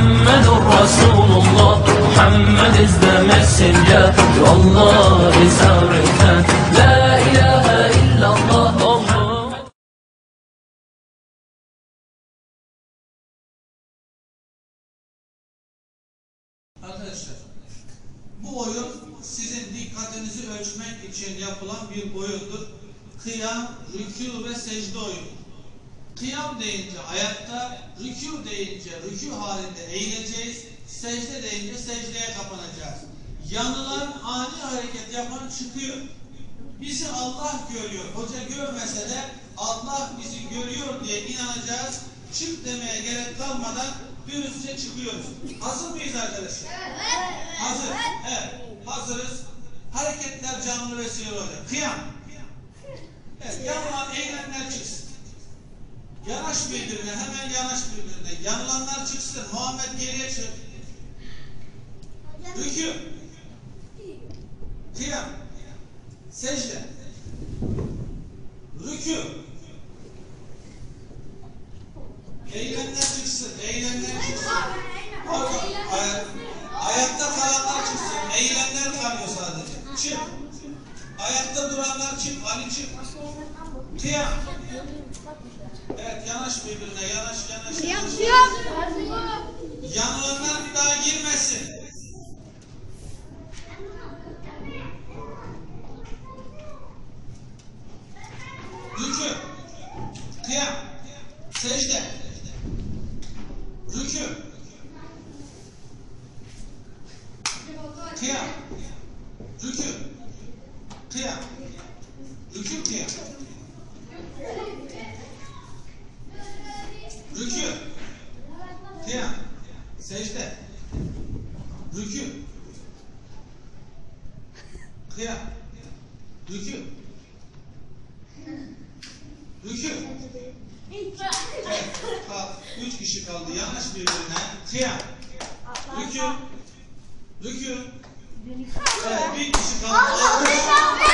Muhammedun Resulullah. Muhammed is the messenger. To Allah is our return. La ilahe illallah. Arkadaşlar, bu oyun sizin dikkatinizi ölçmek için yapılan bir oyundur. Kıyam, rükû ve secde oyunu. Kıyam deyince ayakta, rükû deyince rükû halinde eğileceğiz, secde deyince secdeye kapanacağız. Yanılan ani hareket yapan çıkıyor. Bizi Allah görüyor. Hoca görmese de Allah bizi görüyor diye inanacağız. Çık demeye gerek kalmadan dürüstçe çıkıyoruz. Hazır mıyız arkadaşlar? Evet. Hazır. Evet. Hazırız. Hareketler canlı ve sihirli olacak. Kıyam. Evet. Yanılan eğilenler çıksın. Yanaş birbirine. Hemen yanaş birbirine. Yanılanlar çıksın. Muhammed geriye çık. Rükû. Kıyam. Secde. Rükû. Eğilenler çıksın. Eğilenler çıksın. Ayakta kalanlar çıksın. Eğilenler kalıyor sadece. Çık. Ayakta duranlar çık. Ali çık. Kıyam. Evet, yanaş birbirine. Yanaş. Yanılanlar bir daha girmesin. Rükû. Kıyam. Secde. Rükû. Kıyam. Rükû. Kıyam. Rükû, kıyam. Rükû. Kıyam. Secde. Rükû. Kıyam. Rükû. Rükû. Evet, 3 kişi kaldı. Yanaş birbirine. Kıyam. Rükû. Rükû. Evet, 1 kişi kaldı.